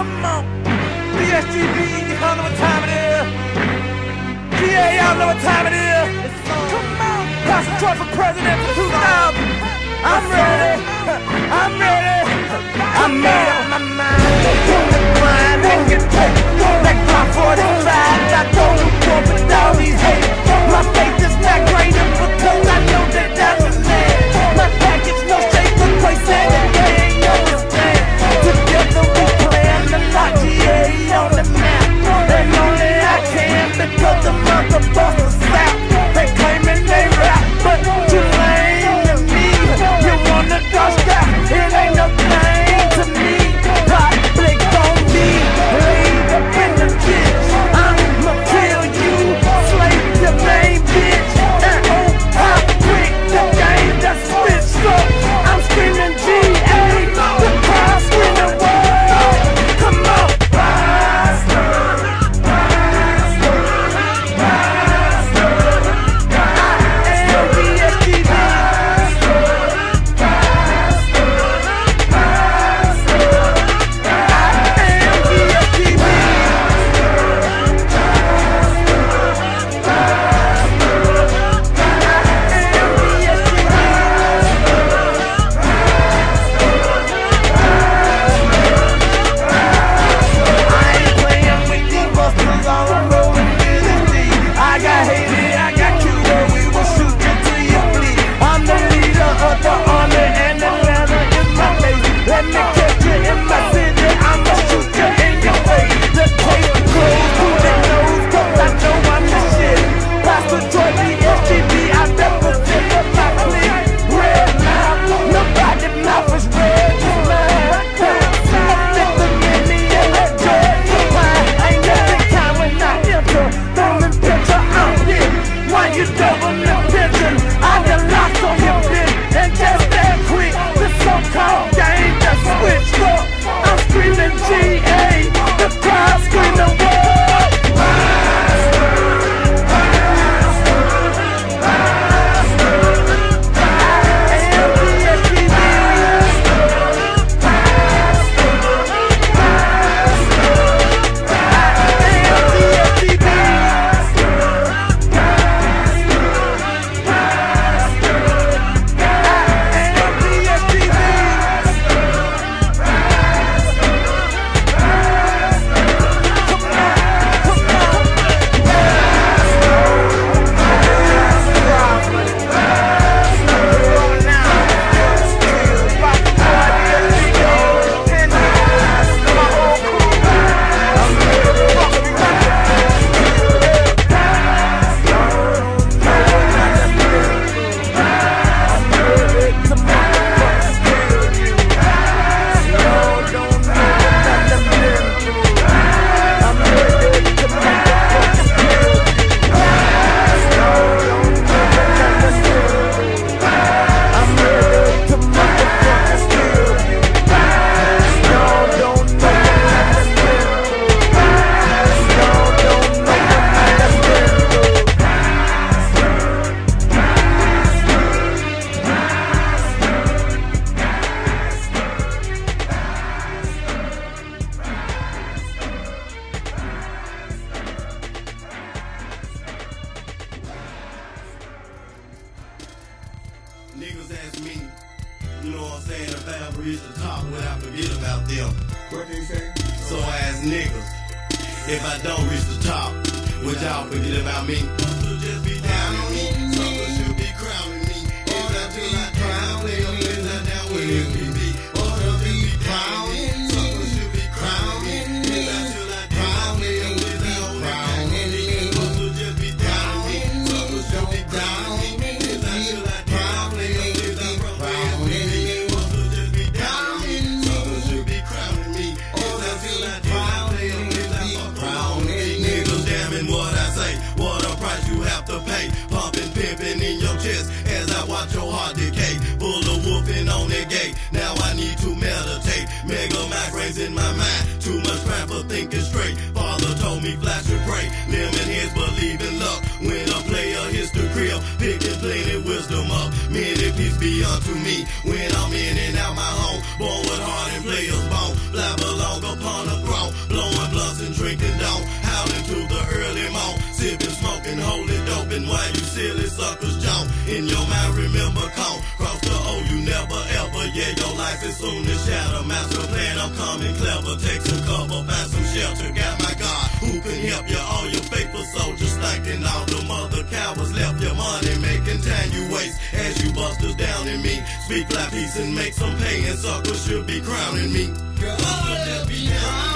Come on. BSGB, y'all know what time it is. GA, y'all know what time it is. Come on. Pastor Trump for president for 2000. I'm ready. I'm ready. I made up my mind. Don't the grind, don't get paid. Like my 45, I told them for with all these hate. My faith is not greater because I know that that's a land. My package no shape, the place and they ain't understand. Together we plan the lot, GA on the map. And only I can because the motherfuckers slap. They claiming they rap, but you lame to me. You wanna dust that, it ain't no thing to me. Hot blick on me, laid up in the ditch. I'ma kill you, slay the main bitch. Oh, how quick the game just switched up. I'm screaming GA, the crowd screaming world. Come on, faster, faster, faster. I am BSGB. I got hated, I got killed, but we will shoot you till you bleed. I'm the leader of the army and Atlanta is my face. Let me catch you in my city, I'ma shoot you in your face. The case closed, who they knows, cause I know I'm the shit. Pastor Troy, BSGB, I represent my clique. Red mouth, nobody mouth is red, it's mine. I fit the mini and that judge is mine. Ain't nothing kind when I enter, throwing picture out here. Why you double the picture? I got locked on your bitch, and just that quick, the so-called game just switched up. I'm screaming GA, the crowd screaming world. Faster, faster, faster. I am BSGB. Faster, faster, faster. I am BSGB. Niggas ask me, you know what I'm saying, if I ever reach the top, would I forget about them? What they say? So I ask niggas, if I don't reach the top, would y'all forget about me? Some just be down on me, some should be crowning me. If I do not drown, they up and down with MPB. Or the be crowning, some should be crowning. If I do not drown, they up and down crowning me. Some just be down on me, some should be down on me. If I do not drown, they up and down crowning me. Some just be down on me, some should be crowning me. If I do not drown, they up and down crowning me. Niggas damning what I say, what a price you have to pay. Pumping, pimping in your chest as I watch your heart decay. Full of wolfing on that gate, now I need to meditate. Mega migraines in my mind, too much crime for thinking straight. Father told me flash and pray, lemon heads believe in luck. When a player hits the crib, picking plenty wisdom up. Many peace be unto me, when I'm in and out my home. Born with heart and players bone, fly belong upon a throne. jumping while you silly suckers jump. In your mind, remember, count. Cross the O, you never ever. Yeah, your life is soon to shatter. Master plan, I'm coming clever. Take some cover, find some shelter. Got my God, who can help you? All your faithful soldiers thinking all the mother cowards left your money making time you waste. As you busters down in me, speak like peace and make some pay, and suckers should be crowning me. Girl, just be down.